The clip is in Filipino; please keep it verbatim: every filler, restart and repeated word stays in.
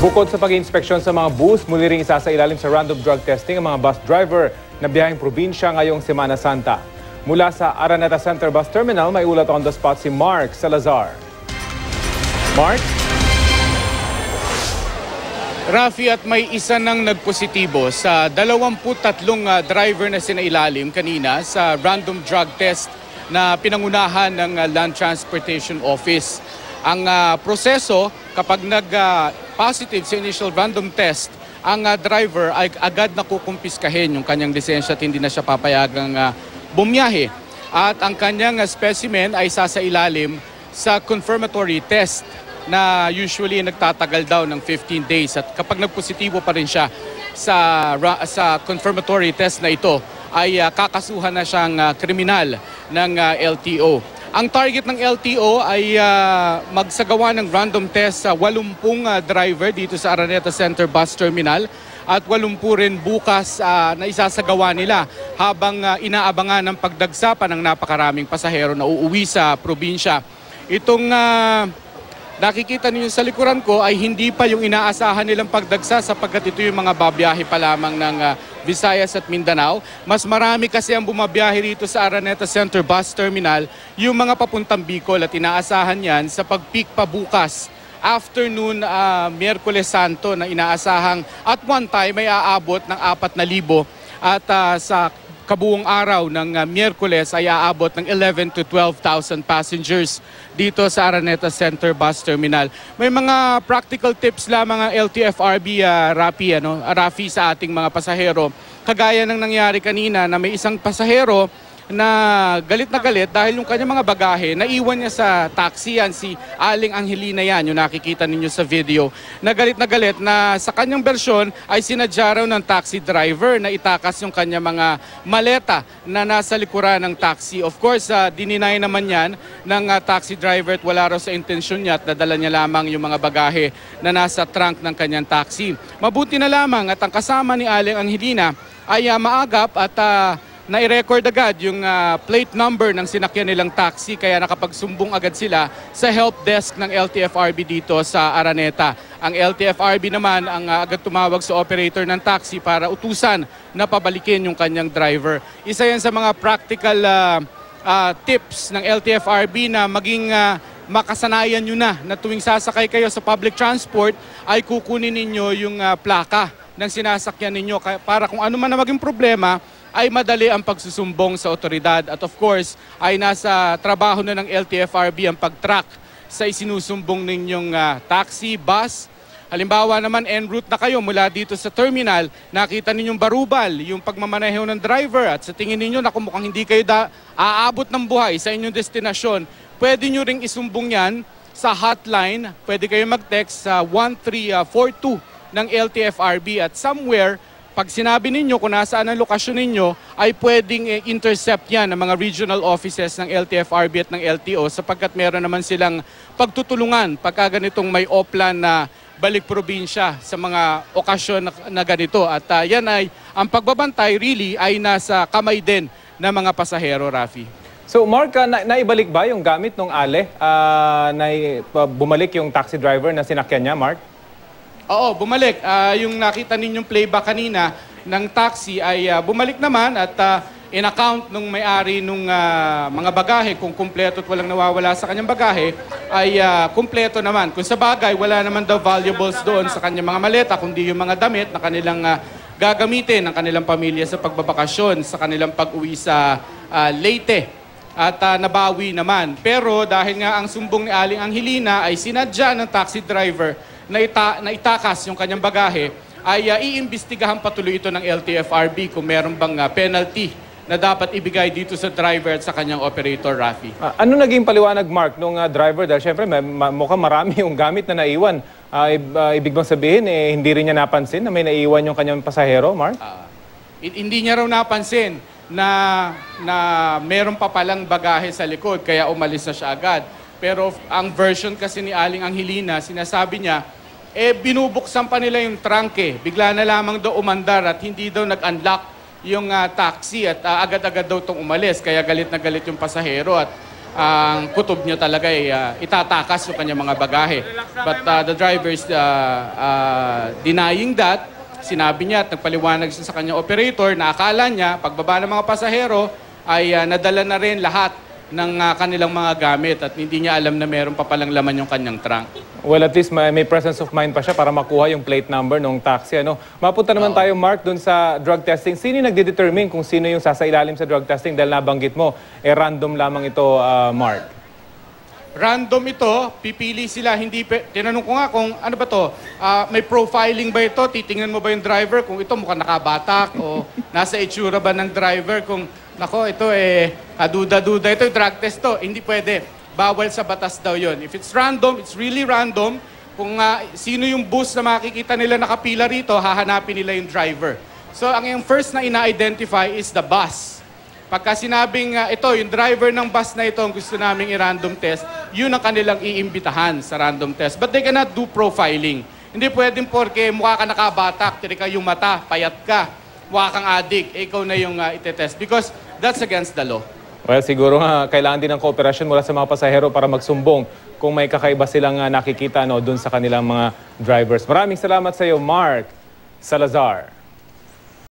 Bukod sa pag-inspeksyon sa mga bus, muli ring isa sa ilalim sa random drug testing ang mga bus driver na biyaheng probinsya ngayong Semana Santa. Mula sa Araneta Center Bus Terminal, may ulat on the spot si Mark Salazar. Mark? Rafi, at may isa nang nagpositibo sa dalawampu't tatlong uh, driver na sinailalim kanina sa random drug test na pinangunahan ng uh, Land Transportation Office. Ang uh, proseso, kapag nag-positive uh, sa initial random test, ang uh, driver ay agad na kukumpiskahin yung kanyang lisensya at hindi na siya papayagang uh, bumiyahe. At ang kanyang uh, specimen ay sasailalim sa confirmatory test na usually nagtatagal daw ng fifteen days. At kapag nagpositibo pa rin siya sa, sa confirmatory test na ito, ay uh, kakasuhan na siyang uh, kriminal ng uh, L T O. Ang target ng L T O ay uh, magsagawa ng random test sa walumpung uh, driver dito sa Araneta Center Bus Terminal at walumpu rin bukas uh, na isasagawa nila habang uh, inaabangan ng pagdagsa pa ng napakaraming pasahero na uuwi sa probinsya. Itong uh, nakikita niyo sa likuran ko ay hindi pa yung inaasahan nilang pagdagsa sapagkat ito yung mga babiyahe pa lamang ng uh, Visayas at Mindanao. Mas marami kasi ang bumabiyahe rito sa Araneta Center Bus Terminal, yung mga papuntang Bicol, at inaasahan yan sa pag-peak pa bukas. Afternoon, uh, Miyerkules Santo na inaasahang at one time may aabot ng apat na libo at uh, sa kabuong araw ng uh, Miyerkules ay aabot ng eleven to twelve thousand passengers dito sa Araneta Center Bus Terminal. May mga practical tips lamang ang L T F R B, uh, Rafi, ano, Rafi, sa ating mga pasahero. Kagaya ng nangyari kanina na may isang pasahero na galit na galit dahil yung kanyang mga bagahe, naiwan niya sa taxi. Yan, si Aling Angelina yan, yung nakikita ninyo sa video. Na galit na galit na sa kanyang bersyon ay sinadya raw ng taxi driver na itakas yung kanyang mga maleta na nasa likuran ng taxi. Of course, uh, dininay naman yan ng uh, taxi driver at wala raw sa intensyon niya at nadala niya lamang yung mga bagahe na nasa trunk ng kanyang taxi. Mabuti na lamang at ang kasama ni Aling Angelina ay uh, maagap at uh, nai-record agad yung uh, plate number ng sinakyan nilang taxi kaya nakapagsumbong agad sila sa help desk ng L T F R B dito sa Araneta. Ang L T F R B naman ang uh, agad tumawag sa operator ng taxi para utusan na pabalikin yung kanyang driver. Isa yan sa mga practical uh, uh, tips ng L T F R B na maging uh, makasanayan nyo na na tuwing sasakay kayo sa public transport ay kukunin ninyo yung uh, plaka ng sinasakyan ninyo para kung ano man na maging problema ay madali ang pagsusumbong sa otoridad. At of course, ay nasa trabaho na ng L T F R B ang pag-track sa isinusumbong ninyong uh, taxi, bus. Halimbawa naman, en route na kayo mula dito sa terminal, nakita ninyong barubal, yung pagmamaneho ng driver at sa tingin ninyo na kung mukhang hindi kayo da aabot ng buhay sa inyong destinasyon, pwede nyo ring isumbong yan sa hotline. Pwede kayo mag-text sa one three four two ng L T F R B at somewhere, pag sinabi ninyo kung nasaan ang lokasyon ninyo, ay pwedeng eh, intercept yan ng mga regional offices ng L T F R B at ng L T O sapagkat meron naman silang pagtutulungan pagka ganitong may oplan na balik probinsya sa mga okasyon na, na ganito. At uh, yan ay, ang pagbabantay really ay nasa kamay din ng mga pasahero, Rafi. So Mark, uh, na naibalik ba yung gamit ng Ale? Uh, na bumalik yung taxi driver na sinakyan niya, Mark? Oo, bumalik. Uh, yung nakita ninyong playback kanina ng taxi ay uh, bumalik naman at uh, in-account nung may-ari nung uh, mga bagahe, kung kumpleto at walang nawawala sa kanyang bagahe, ay uh, kumpleto naman. Kung sa bagay, wala naman daw valuables doon sa kanyang mga maleta, kundi yung mga damit na kanilang uh, gagamitin ng kanilang pamilya sa pagbabakasyon, sa kanilang pag-uwi sa uh, Leyte. At uh, nabawi naman. Pero dahil nga ang sumbong ni Aling Angelina ay sinadya ng taxi driver na, ita na itakas yung kanyang bagahe, ay uh, iimbestigahan patuloy ito ng L T F R B kung meron bang uh, penalty na dapat ibigay dito sa driver at sa kanyang operator, Rafi. Uh, ano naging paliwanag, Mark, nung uh, driver? Dahil syempre may, ma mukhang marami yung gamit na naiwan. Uh, uh, ibig bang sabihin, eh, hindi rin niya napansin na may naiwan yung kanyang pasahero, Mark? Uh, hindi niya raw napansin na, na meron pa palang bagahe sa likod, kaya umalis na siya agad. Pero ang version kasi ni Aling Angelina, sinasabi niya, eh binubuksan pa nila yung trunk eh. Bigla na lamang daw umandar at hindi daw nag-unlock yung uh, taxi at uh, agad-agad daw itong umalis. Kaya galit na galit yung pasahero at ang kutob niya talaga ay uh, itatakas yung kanyang mga bagahe. But uh, the driver is uh, uh, denying that. Sinabi niya at nagpaliwanag siya sa kanyang operator na akala niya pagbaba ng mga pasahero ay uh, nadala na rin lahat ng uh, kanilang mga gamit at hindi niya alam na meron pa palang laman yung kanyang trunk. Well, at least may, may presence of mind pa siya para makuha yung plate number ng taxi. Ano? Mapunta naman tayo, Mark, dun sa drug testing. Sino yung nagdedetermine kung sino yung sasailalim sa drug testing? Dahil nabanggit mo, eh random lamang ito, uh, Mark. Random ito, pipili sila. Hindi pe- Tinanong ko nga kung ano ba to, uh, may profiling ba ito? Titingnan mo ba yung driver kung ito mukhang nakabatak o nasa itsura ba ng driver kung nako ito eh duda-duda ito yung drug test to. Hindi pwede. Bawal sa batas daw yon. If it's random, it's really random. Kung uh, sino yung bus na makikita nila nakapila rito, hahanapin nila yung driver. So ang yung first na ina-identify is the bus. Pagka sinabing uh, ito, yung driver ng bus na ito ang gusto naming i-random test, yun ang kanilang iimbitahan sa random test. But they cannot do profiling. Hindi pwedeng porke mukha ka nakabatak, tiri ka yung mata, payat ka, mukha kang addict, eh, ikaw na yung uh, itetest. Because that's against the law. Well, siguro nga kailangan din ng kooperasyon mula sa mga pasahero para magsumbong kung may kakaiba silang uh, nakikita no, dun sa kanilang mga drivers. Maraming salamat sa iyo, Mark Salazar.